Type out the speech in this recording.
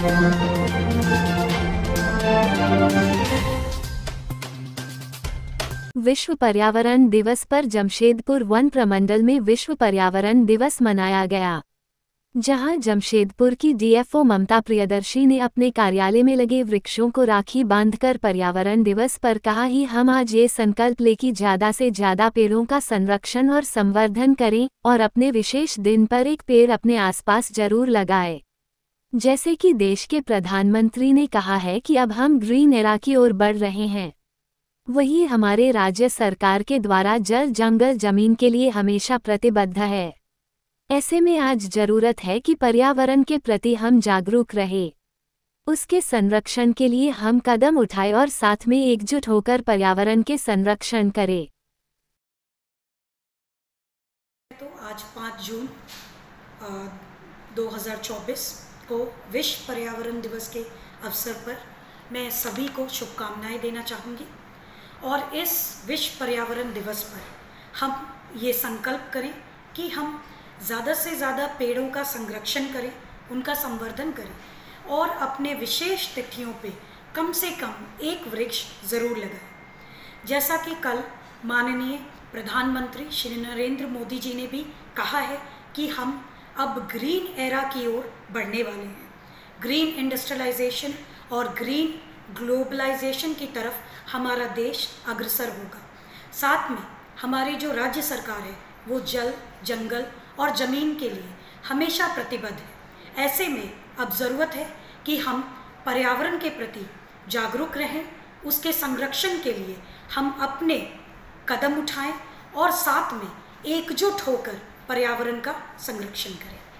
विश्व पर्यावरण दिवस पर जमशेदपुर वन प्रमंडल में विश्व पर्यावरण दिवस मनाया गया, जहां जमशेदपुर की डीएफओ ममता प्रियदर्शी ने अपने कार्यालय में लगे वृक्षों को राखी बांधकर पर्यावरण दिवस पर कहा ही हम आज ये संकल्प लें कि ज़्यादा से ज़्यादा पेड़ों का संरक्षण और संवर्धन करें और अपने विशेष दिन पर एक पेड़ अपने आसपास जरूर लगाएं। जैसे कि देश के प्रधानमंत्री ने कहा है कि अब हम ग्रीन एरा की ओर बढ़ रहे हैं, वही हमारे राज्य सरकार के द्वारा जल जंगल जमीन के लिए हमेशा प्रतिबद्ध है। ऐसे में आज जरूरत है कि पर्यावरण के प्रति हम जागरूक रहें, उसके संरक्षण के लिए हम कदम उठाएं और साथ में एकजुट होकर पर्यावरण के संरक्षण करें। तो आज 5 जून 2024 को विश्व पर्यावरण दिवस के अवसर पर मैं सभी को शुभकामनाएं देना चाहूँगी और इस विश्व पर्यावरण दिवस पर हम ये संकल्प करें कि हम ज़्यादा से ज़्यादा पेड़ों का संरक्षण करें, उनका संवर्धन करें और अपने विशेष तिथियों पे कम से कम एक वृक्ष ज़रूर लगाएं। जैसा कि कल माननीय प्रधानमंत्री श्री नरेंद्र मोदी जी ने भी कहा है कि हम अब ग्रीन एरा की ओर बढ़ने वाले हैं। ग्रीन इंडस्ट्रियलाइजेशन और ग्रीन ग्लोबलाइजेशन की तरफ हमारा देश अग्रसर होगा। साथ में हमारी जो राज्य सरकार है वो जल, जंगल और ज़मीन के लिए हमेशा प्रतिबद्ध है। ऐसे में अब ज़रूरत है कि हम पर्यावरण के प्रति जागरूक रहें, उसके संरक्षण के लिए हम अपने कदम उठाएं और साथ में एकजुट होकर पर्यावरण का संरक्षण करें।